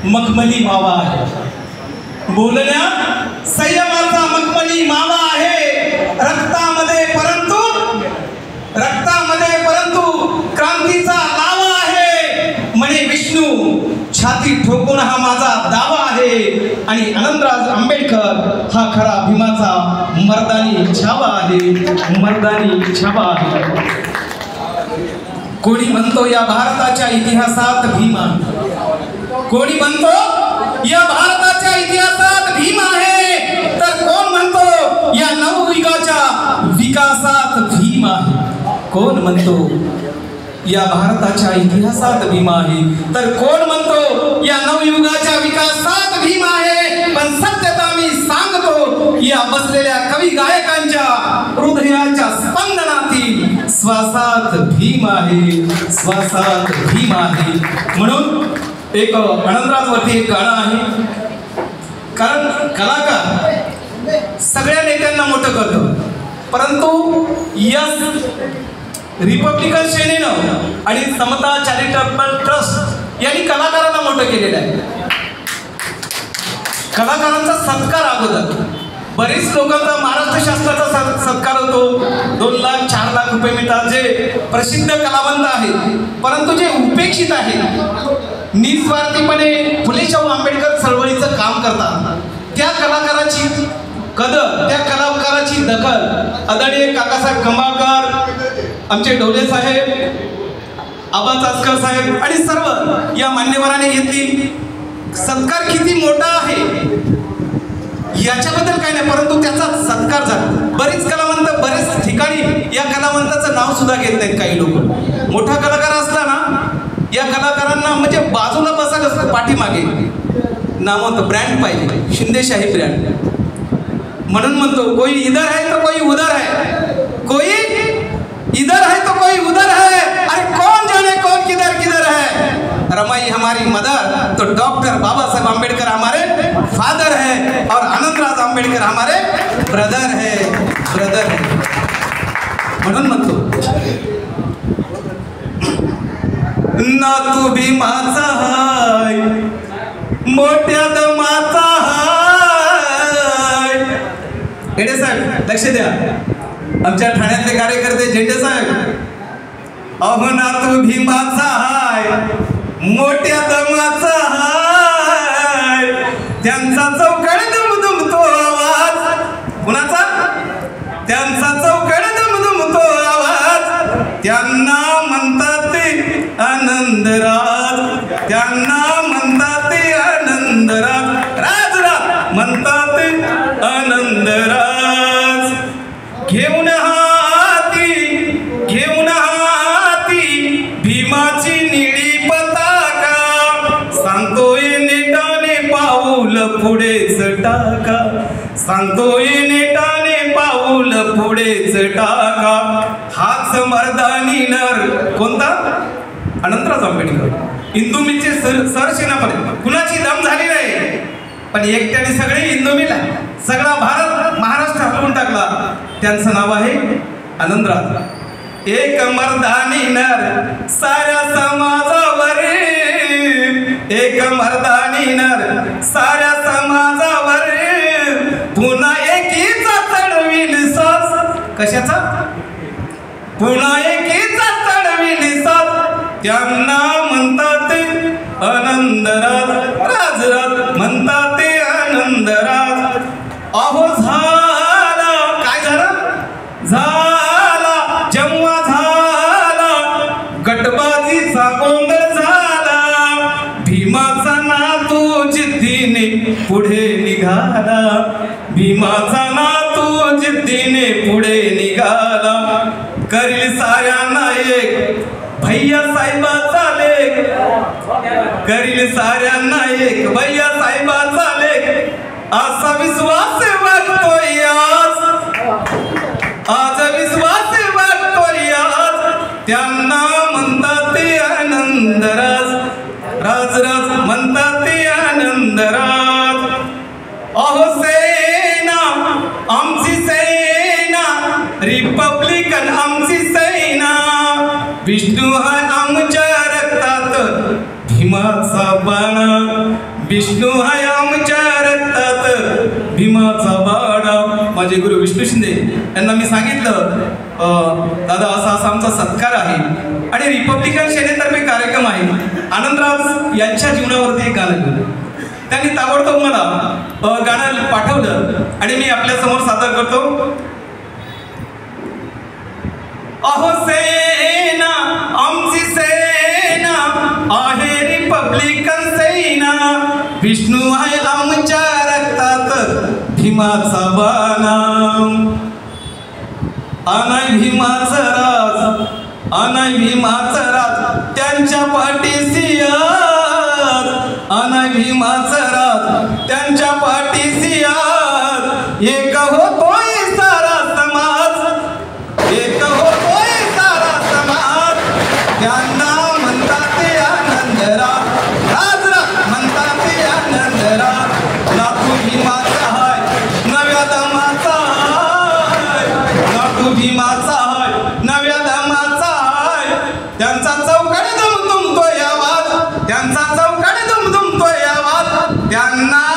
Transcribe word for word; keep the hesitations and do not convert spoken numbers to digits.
मखमली मावा आहे, बोलण्यात संयमाचा मखमली मावा आहे, रक्तामध्ये परंतु रक्तामध्ये परंतु क्रांतीचा लावा आहे, म्हणे विष्णू छाती ठोकून हा माझा दावा आहे, आणि आनंदराज आंबेडकर हा खरा भीमाचा मर्दानी छावा आहे, मर्दानी छावा आहे. कोणी म्हणतो या भारताच्या इतिहासात भीम आहे, कोणी म्हणतो या भारताच्या इतिहासात भीम आहे, तर कोण म्हणतो या नवयुगाच्या विकासात भीम आहे, कोण म्हणतो या भारताच्या इतिहासात भीम आहे, तर कोण म्हणतो या नवयुगाच्या विकासात भीम आहे. पण सत्यता मी सांगतो या बसलेल्या कवी गायकांच्या हृदयाच्या स्पंदनातील श्वासात भीम आहे, श्वासात भीम आहे. म्हणून एक आनंदराजवरती एक गाणं आहे, कारण कलाकार सगळ्या नेत्यांना मोठं करतो, परंतु या रिपब्लिकन सेनेनं आणि समता चॅरिटेबल ट्रस्ट यांनी कलाकारांना मोठं केलेलं आहे. कलाकारांचा सत्कार अगोदर बरेच लोकांचा महाराष्ट्र शासनाचा सत्कार होतो, दोन लाख चार लाख रुपये मिळतात जे प्रसिद्ध कलावंत आहेत, परंतु जे उपेक्षित आहेत, निस्वार्थीपणे फुले शाहू आंबेडकर चळवळीचं काम करतात, त्या कलाकाराची कदर, त्या कलाकाराची दखल आदरणीय काकासाहेब खंबाळकर, आमचे ढोले साहेब, आबा चासकर साहेब आणि सर्व या मान्यवरांनी घेतली. सत्कार किती मोठा आहे याच्याबद्दल काही नाही, परंतु त्याचा सत्कार झाला. बरेच कलावंत बरेच ठिकाणी या कलावंताचं नाव सुद्धा घेत नाहीत काही लोक. मोठा कलाकार असला ना या कलाकारांना म्हणजे बाजूला बसायला असतं, पाठीमागे नामवंत ब्रँड पाहिजे, शिंदेशाही ब्रँड. म्हणून म्हणतो कोई इधर है तो कोई उधर है, कोई इधर है तो कोई उधर है, अरे कौन जाने कौन किधर किधर है. रमाई हमारी मदर तो डॉक्टर बाबा साहेब आंबेडकर हमारे फादर है, और आनंदराज आंबेडकर हमारे ब्रदर है, ब्रदर है. म्हणून म्हणतो ना तू भीमाचा हाय, मोठ्या दमाचा हाय. झेंडे साहेब लक्ष द्या, आमच्या ठाण्यातले कार्यकर्ते झेंडे साहेब, अहो ना तू भीमाचा हाय, मोठ्या दमाचा हाय, त्यांचा चौकड दुमदुमतो आवाज, कुणाचा? त्यांचा चौकड दुमदुमतो आवाज, त्यांना म्हणतात आनंदराज, त्यांना म्हणतात आनंदराज, राज राज म्हणतात आनंदराज. घेऊन हाती घेऊन हाती भीमाची निळी पताका, सांगतोय नेटाने पाऊल पुढेच टाका, सांगतोय नेटाने पाऊल पुढेच टाका. हाच मर्दानी नर, कोणता? आनंदराज आंबेडकर. इंदुमिलचे सर सरसेनापती, कुणाची दम झाली नाही, पण एकट्याने सगळे इंदुमिल, सगळा भारत महाराष्ट्र हलवून टाकला. त्यांचं नाव आहे आनंदराज. एक मर्दानी नर साऱ्या समाजावर, एक मर्दानी नर साऱ्या समाजावर, पुन्हा एकीचा चढविल सास. कशाचा? पुन्हा एकीचा चढविल सास, त्यांना म्हणतात आनंदराज, राजराज म्हणतात आनंदराज. अहो झाला, काय झालं? झाला जेव्हा झाला गटबाजीचा गोंधळ झाला, भीमाचा नातू जिद्दीने पुढे निघाला, भीमाचा नातू जिद्दीने पुढे निघाला. करील साऱ्यांना एक भैया साहेबाचा लेख, करील साऱ्यांना एक भैया साहेबाचा लेख, असा विश्वास वाटतोय आज, आज विश्वास वाटतोय आज. त्यांना म्हणतात आनंदराज, राजराज म्हणतात आनंदराज. अहो सेना आमची सेना, रिपब्लिकन आमची सेना, विष्णू हा आमच्या रक्तात, भीम भीमाचा बाणा, विष्णू हाय आमच्या रक्तात भीमाचा बाणा. माझे गुरु विष्णू शिंदे यांना मी सांगितलं दादा असा असा आमचा सत्कार आहे आणि रिपब्लिकन सेनेतर्फे कार्यक्रम आहे, आनंदराज यांच्या जीवनावरती एक गाणं घेऊन. त्यांनी ताबडतोब मला गाणं पाठवलं आणि मी आपल्या समोर सादर करतो. अहो सेना आमची सेना आहे रिपब्लिकन सेना, विष्णू आहे आमच्या रक्तात भीमाचा बाणा. अनाय भीमाचं राज, अनाय भीमाचं राज त्यांच्या पाठीशी आज, अनाय भीमाचं राज त्यांच्या पाठीशी आज. एक होतोय सारा समाज, एक होतोय सारा समाज, त्यांना म्हणतात ते आनंदराज, राज म्हणतात ते आनंदराज. नातू भीमाचा हाय नव्या दमाचा हाय, नातू भीमाचा हाय नव्या दमाचा हाय. त्यांचा चौकाने दुमदुमतोय आवाज, त्यांचा चौकाने दुमदुमतोय आवाज. त्यांना